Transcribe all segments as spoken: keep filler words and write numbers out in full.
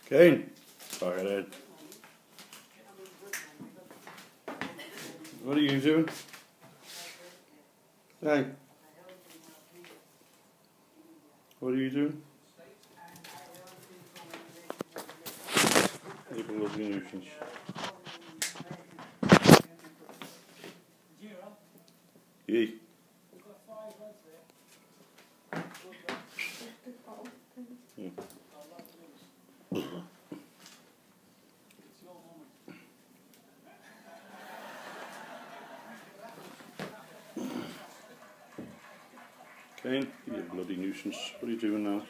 Kane, back it in. What are you doing? Hey. What are you doing? You can look in nuisance. Yay. Yeah. Kane, you bloody nuisance. What are you doing now?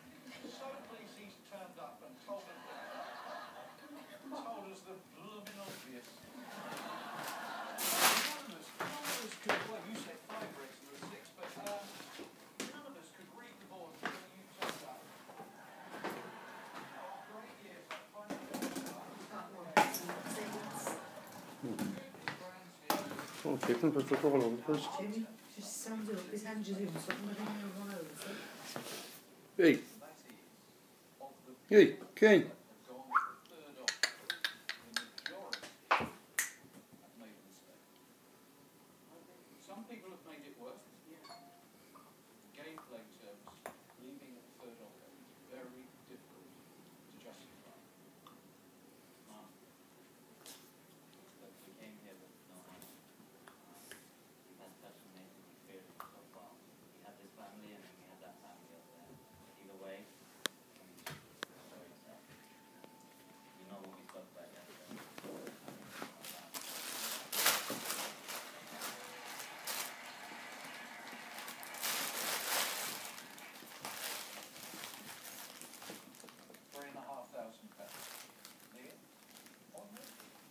Oh, chicken, but look all over the place. Jimmy, just stand up, his hands are doing something, but then you'll run over. Hey. Hey, Kane. Some people have made it worse. Gameplay terms, leaving at the third order is very difficult to justify. Um, But we came here with no money. We've had personal experience so far. We had this family and then we had that family over there. Either way, I mean, sorry, so you know what we spoke about yesterday. Three and a half thousand pounds. Neil? Onward?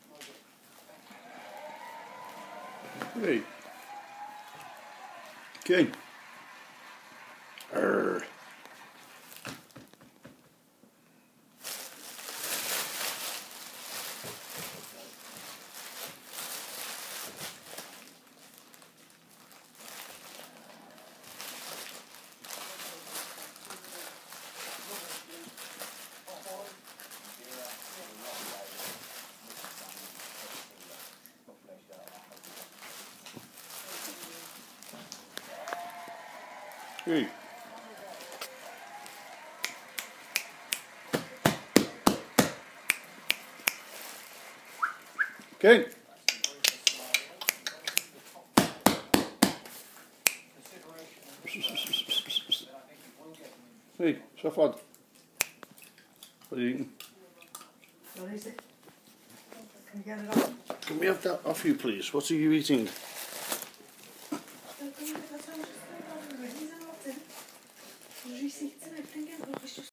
Hey. Kane. Arr. Hey. Kane. Hey, Shafad. What are you eating? What is it? Can you get it off? Can we have that off you, please? What are you eating? Receipts and everything, it's just